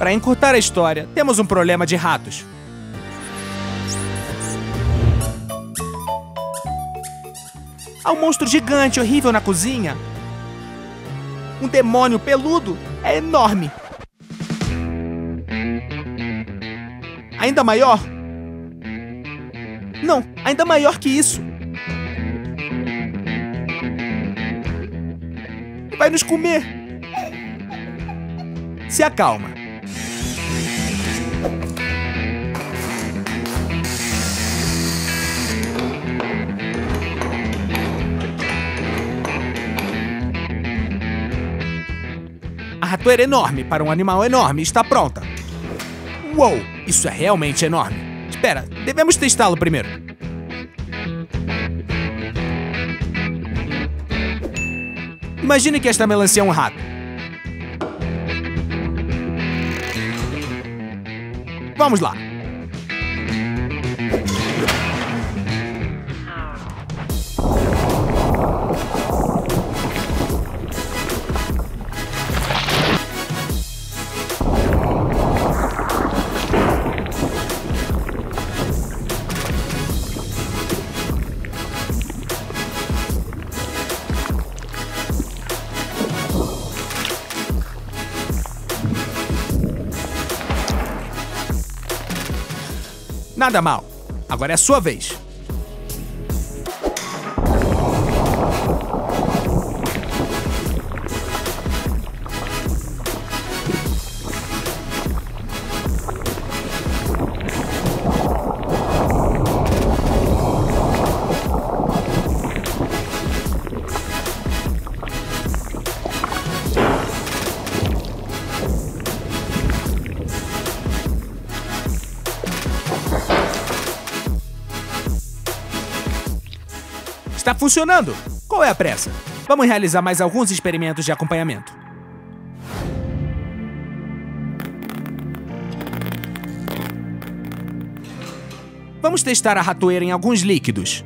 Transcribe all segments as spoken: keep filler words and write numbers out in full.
Para encurtar a história, temos um problema de ratos. Há um monstro gigante horrível na cozinha. Um demônio peludo é enorme. Ainda maior? Não, ainda maior que isso. Vai nos comer. Se acalma. A ratoeira enorme para um animal enorme está pronta. Uou, isso é realmente enorme. Espera, devemos testá-lo primeiro. Imagine que esta melancia é um rato. Vamos lá. Nada mal. Agora é a sua vez. Está funcionando! Qual é a pressa? Vamos realizar mais alguns experimentos de acompanhamento. Vamos testar a ratoeira em alguns líquidos.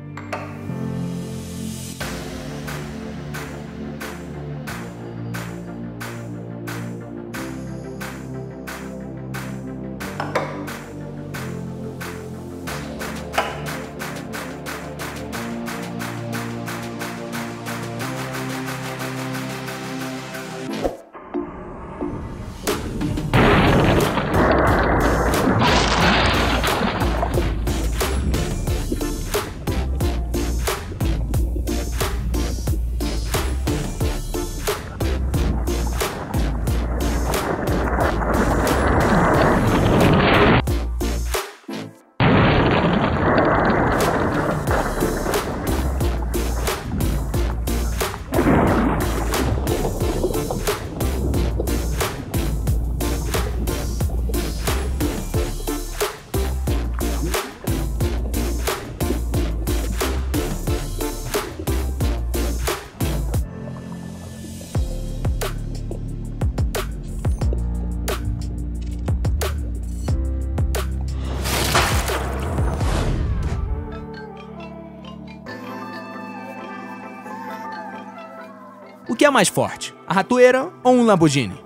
O que é mais forte, a ratoeira ou um Lamborghini?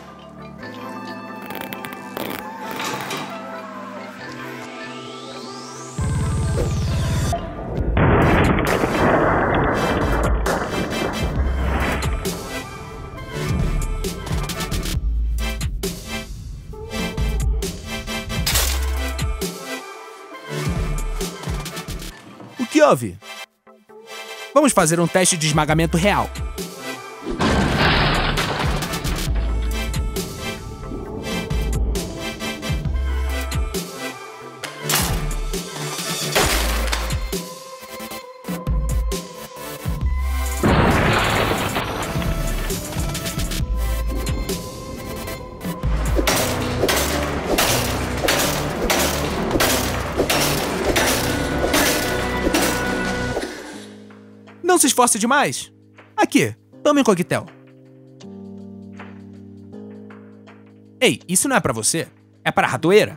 O que houve? Vamos fazer um teste de esmagamento real. Não se esforce demais. Aqui, tome um coquetel. Ei, isso não é pra você. É para a ratoeira.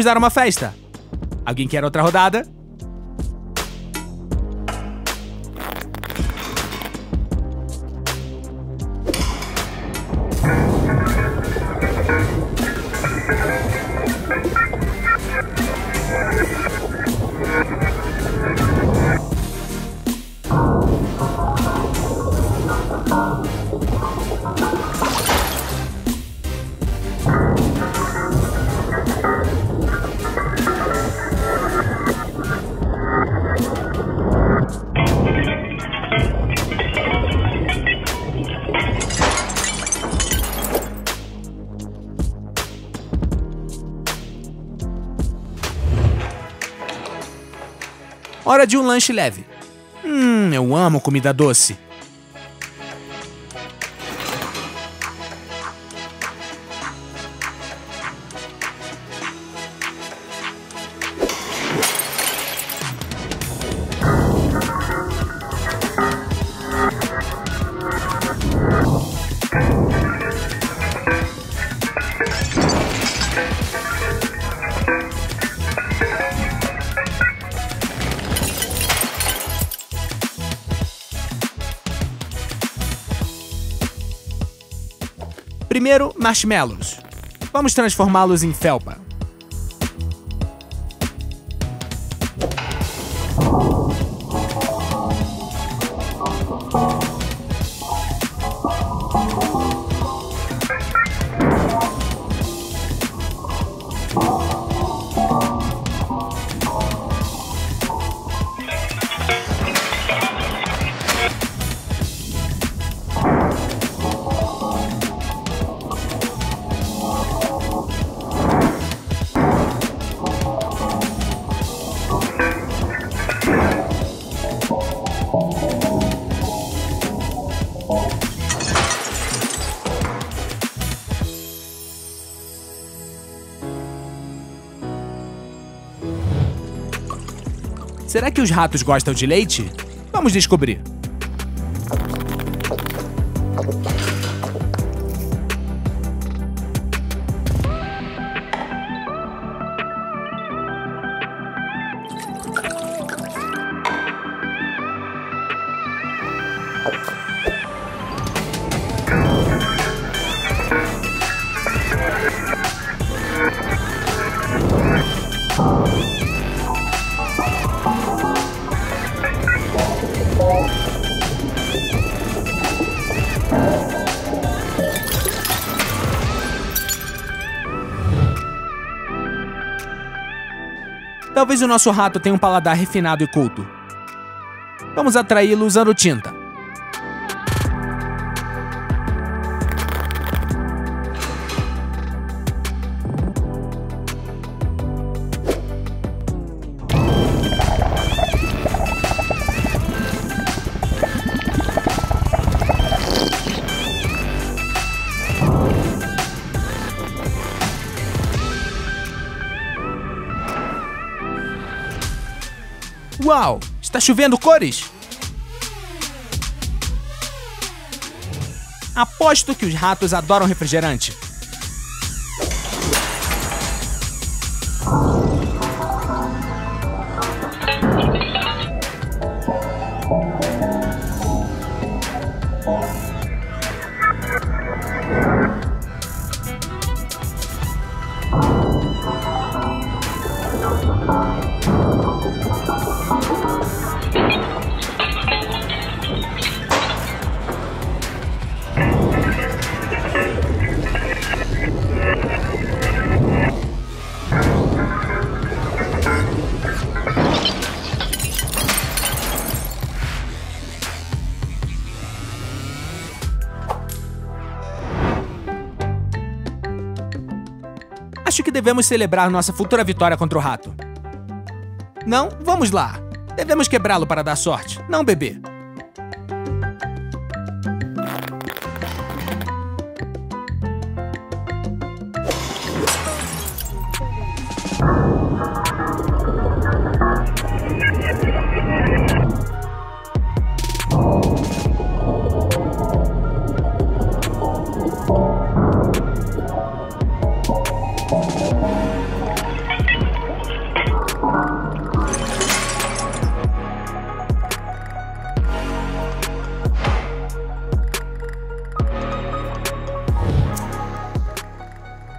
Vamos dar uma festa. Alguém quer outra rodada? Hora de um lanche leve. Hum, eu amo comida doce. Primeiro, marshmallows. Vamos transformá-los em felpa. Será que os ratos gostam de leite? Vamos descobrir. Talvez o nosso rato tenha um paladar refinado e culto. Vamos atraí-lo usando tinta. Uau! Está chovendo cores? Aposto que os ratos adoram refrigerante. Acho que devemos celebrar nossa futura vitória contra o rato. Não? Vamos lá. Devemos quebrá-lo para dar sorte, não, bebê?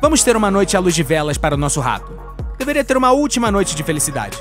Vamos ter uma noite à luz de velas para o nosso rato. Deveria ter uma última noite de felicidade.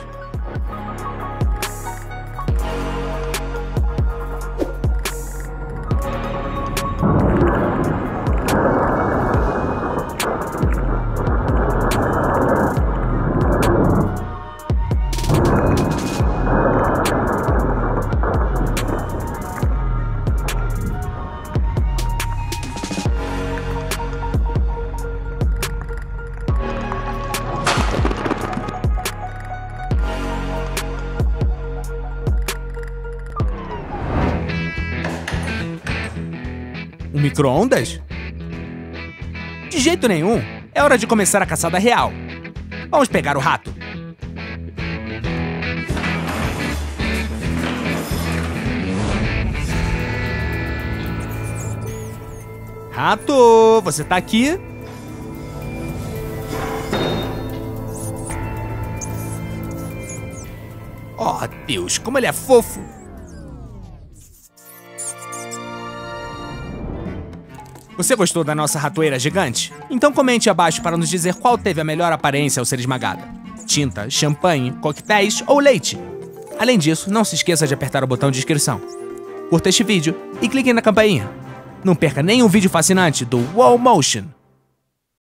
Um micro-ondas? De jeito nenhum. É hora de começar a caçada real. Vamos pegar o rato. Rato, você tá aqui? Oh, Deus, como ele é fofo! Você gostou da nossa ratoeira gigante? Então comente abaixo para nos dizer qual teve a melhor aparência ao ser esmagada. Tinta, champanhe, coquetéis ou leite? Além disso, não se esqueça de apertar o botão de inscrição. Curta este vídeo e clique na campainha. Não perca nenhum vídeo fascinante do Wow Motion.